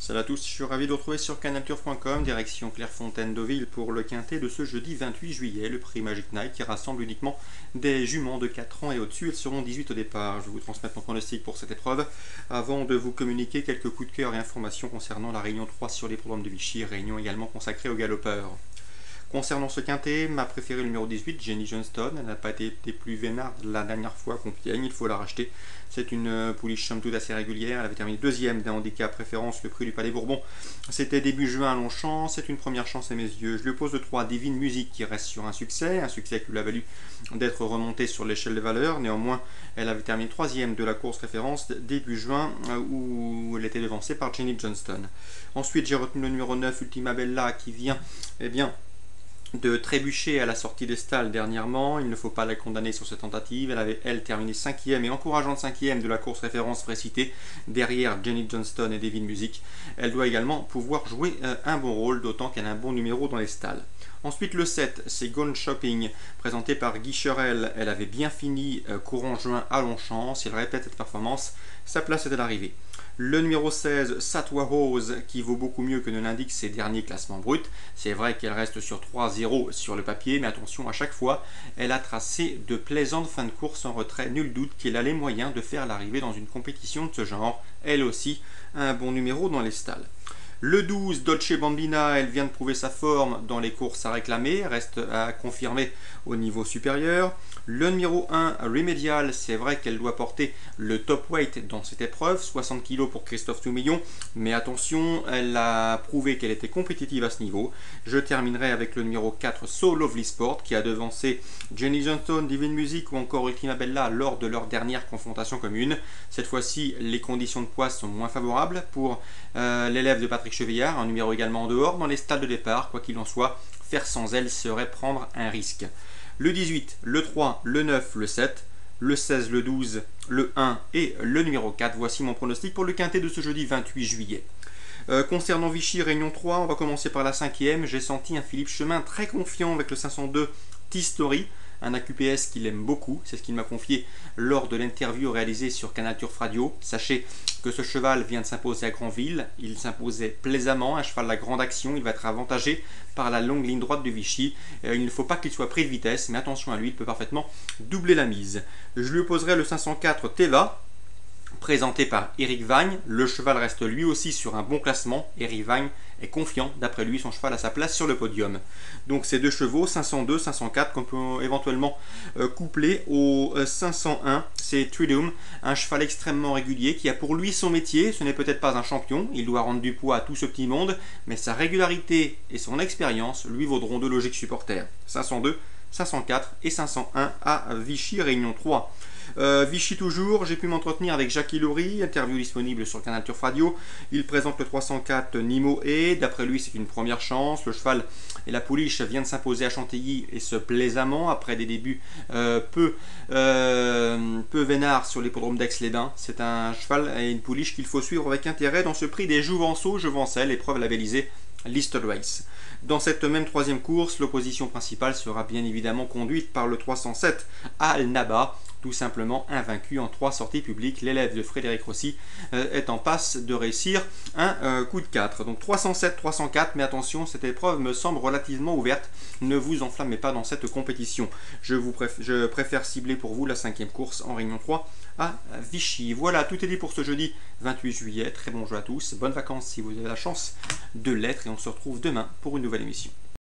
Salut à tous, je suis ravi de vous retrouver sur canalturf.com, direction Clairefontaine-Deauville pour le quintet de ce jeudi 28 juillet, le prix Magic Night qui rassemble uniquement des juments de 4 ans et au-dessus. Elles seront 18 au départ. Je vais vous transmettre mon pronostic pour cette épreuve avant de vous communiquer quelques coups de cœur et informations concernant la réunion 3 sur les programmes de Vichy, réunion également consacrée aux galopeurs. Concernant ce quintet, ma préférée le numéro 18, Jenny Johnston, elle n'a pas été des plus vénardes la dernière fois à Compiègne, il faut la racheter. C'est une pouliche somme toute assez régulière, elle avait terminé deuxième d'un handicap préférence, le prix du Palais Bourbon. C'était début juin à Longchamp, c'est une première chance à mes yeux. Je lui oppose le 3, Divine Music, qui reste sur un succès qui lui a valu d'être remontée sur l'échelle des valeurs. Néanmoins, elle avait terminé troisième de la course référence début juin, où elle était devancée par Jenny Johnston. Ensuite, j'ai retenu le numéro 9, Ultima Bella, qui vient, de trébucher à la sortie des stalles dernièrement. Il ne faut pas la condamner sur cette tentative. Elle avait, elle, terminé 5e et encourageante 5e de la course référence précitée, derrière Jenny Johnston et Devin Music. Elle doit également pouvoir jouer un bon rôle, d'autant qu'elle a un bon numéro dans les stalles. Ensuite, le 7, c'est Gone Shopping, présenté par Guy Cherel. Elle avait bien fini courant juin à Longchamp. Si elle répète cette performance, sa place est à l'arrivée. Le numéro 16, Satwa Rose, qui vaut beaucoup mieux que ne l'indiquent ses derniers classements bruts. C'est vrai qu'elle reste sur 3-0 sur le papier, mais attention, à chaque fois, elle a tracé de plaisantes fins de course en retrait. Nul doute qu'elle a les moyens de faire l'arrivée dans une compétition de ce genre. Elle aussi, un bon numéro dans les stalles. Le 12, Dolce Bambina, elle vient de prouver sa forme dans les courses à réclamer, reste à confirmer au niveau supérieur. Le numéro 1, Remedial, c'est vrai qu'elle doit porter le top weight dans cette épreuve, 60 kg pour Christophe Toumeillon, mais attention, elle a prouvé qu'elle était compétitive à ce niveau. Je terminerai avec le numéro 4, So Lovely Sport, qui a devancé Jenny Johnston, Divine Music ou encore Ultima Bella lors de leur dernière confrontation commune. Cette fois-ci, les conditions de poids sont moins favorables pour l'élève de Patrick Chevillard, un numéro également en dehors dans les stades de départ. Quoi qu'il en soit, faire sans elle serait prendre un risque. Le 18, le 3, le 9, le 7, le 16, le 12, le 1 et le numéro 4. Voici mon pronostic pour le quintet de ce jeudi 28 juillet. Concernant Vichy, Réunion 3, on va commencer par la 5e. J'ai senti un Philippe Chemin très confiant avec le 502 T-Story, un AQPS qu'il aime beaucoup. C'est ce qu'il m'a confié lors de l'interview réalisée sur Canal Turf Radio. Sachez que ce cheval vient de s'imposer à Granville. Il s'imposait plaisamment, un cheval à grande action. Il va être avantagé par la longue ligne droite de Vichy. Il ne faut pas qu'il soit pris de vitesse, mais attention à lui, il peut parfaitement doubler la mise. Je lui opposerai le 504 Teva, présenté par Eric Vagne. Le cheval reste lui aussi sur un bon classement. Eric Vagne est confiant, d'après lui, son cheval a sa place sur le podium. Donc ces deux chevaux, 502, 504, qu'on peut éventuellement coupler au 501, c'est Triduum, un cheval extrêmement régulier qui a pour lui son métier. Ce n'est peut-être pas un champion, il doit rendre du poids à tout ce petit monde, mais sa régularité et son expérience lui vaudront de logiques supporters. 502, 504 et 501 à Vichy, Réunion 3. Vichy toujours, j'ai pu m'entretenir avec Jackie Laurie, interview disponible sur Canal Turf Radio. Il présente le 304 Nimo et d'après lui c'est une première chance. Le cheval et la pouliche vient de s'imposer à Chantilly et ce plaisamment après des débuts peu vénards sur l'hippodrome d'Aix-les-Bains. C'est un cheval et une pouliche qu'il faut suivre avec intérêt dans ce prix des Jouvenceaux-Jouvencel, épreuve labellisée Listed Race. Dans cette même troisième course, l'opposition principale sera bien évidemment conduite par le 307 Al Naba, tout simplement invaincu en 3 sorties publiques. L'élève de Frédéric Rossi est en passe de réussir un coup de 4. Donc 307, 304, mais attention, cette épreuve me semble relativement ouverte. Ne vous enflammez pas dans cette compétition. Je préfère cibler pour vous la 5e course en Réunion 3 à Vichy. Voilà, tout est dit pour ce jeudi 28 juillet. Très bon jeu à tous, bonnes vacances si vous avez la chance de l'être et on se retrouve demain pour une nouvelle émission.